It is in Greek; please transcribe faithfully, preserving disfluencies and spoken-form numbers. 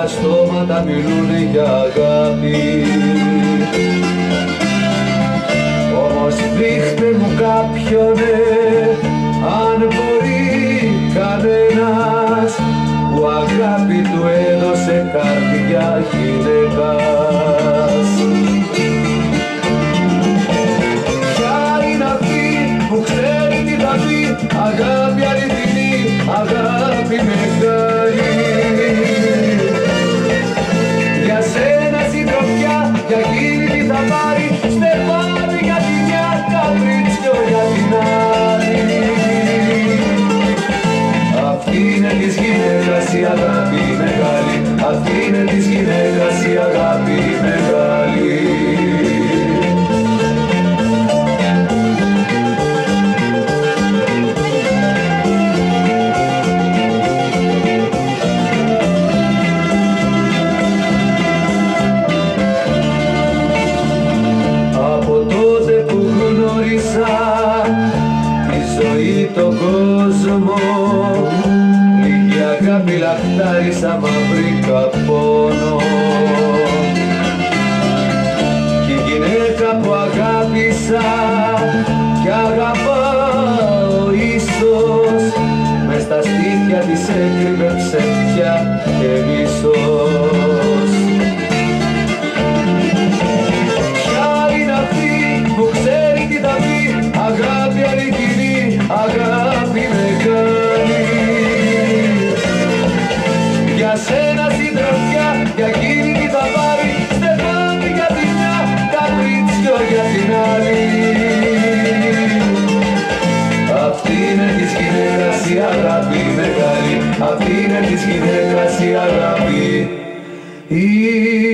στόματα μιλούνε για αγάπη. Όμως δείχτε μου κάποιονε, αν μπορεί κανένας, που αγάπη του έδωσε καρδιά γυναίκας. Ποια είναι αυτή που ξέρει τι θα πει, αγάπη αληθινή, αγάπη μεγάλη. Για σένα συντροφιά, για εκείνη τι θα πάρει, στεφάνι για τη μια, καπρίτσιο για την άλλη. Αυτή είναι της γυναίκας η αγάπη μεγάλη, αυτή είναι της γυναίκας η αγάπη μεγάλη. Από τότε που γνώρισα τη ζωή, τον κόσμο, λίγη αγάπη λαχτάρισα, μα βρήκα πόνο. Κι η γυναίκα που αγάπησα κι αγαπάω ίσως, μες στα στήθια της έκρυβε ψεύτια και μίσος. Ποια είναι αυτή που ξέρει τι θα πει, αγάπη αληθινή, αγάπη μεγάλη. Για σένα συντροφιά, για εκείνη τι θα πάρει, στεφάνι για τη μια, καπρίτσιο για την άλλη. Αυτή είναι της γυναίκας η αγάπη μεγάλη, αυτή είναι της γυναίκας η αγάπη.